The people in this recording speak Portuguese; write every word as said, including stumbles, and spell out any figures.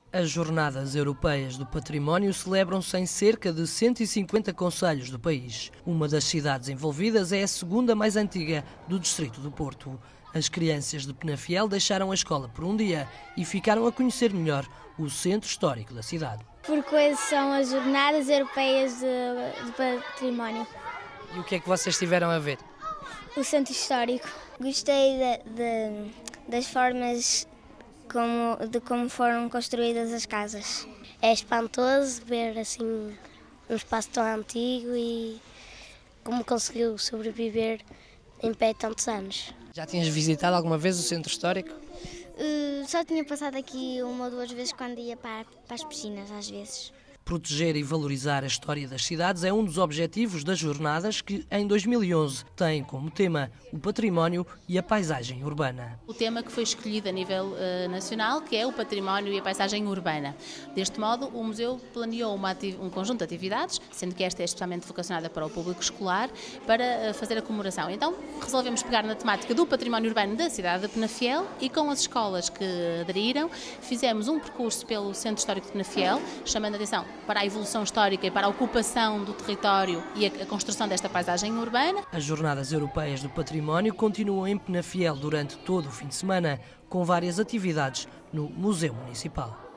As Jornadas Europeias do Património celebram-se em cerca de cento e cinquenta concelhos do país. Uma das cidades envolvidas é a segunda mais antiga do distrito do Porto. As crianças de Penafiel deixaram a escola por um dia e ficaram a conhecer melhor o centro histórico da cidade. Porque hoje são as Jornadas Europeias de, de Património. E o que é que vocês tiveram a ver? O centro histórico. Gostei de, de, das formas como, de como foram construídas as casas. É espantoso ver assim um espaço tão antigo e como conseguiu sobreviver em pé tantos anos. Já tinhas visitado alguma vez o centro histórico? Uh, só tinha passado aqui uma ou duas vezes quando ia para, para as piscinas, às vezes. Proteger e valorizar a história das cidades é um dos objetivos das jornadas que, em dois mil e onze, têm como tema o património e a paisagem urbana. O tema que foi escolhido a nível uh, nacional, que é o património e a paisagem urbana. Deste modo, o museu planeou uma um conjunto de atividades, sendo que esta é especialmente vocacionada para o público escolar, para uh, fazer a comemoração. Então, resolvemos pegar na temática do património urbano da cidade de Penafiel e com as escolas que aderiram, fizemos um percurso pelo Centro Histórico de Penafiel, chamando a atenção para a evolução histórica e para a ocupação do território e a construção desta paisagem urbana. As Jornadas Europeias do Património continuam em Penafiel durante todo o fim de semana, com várias atividades no Museu Municipal.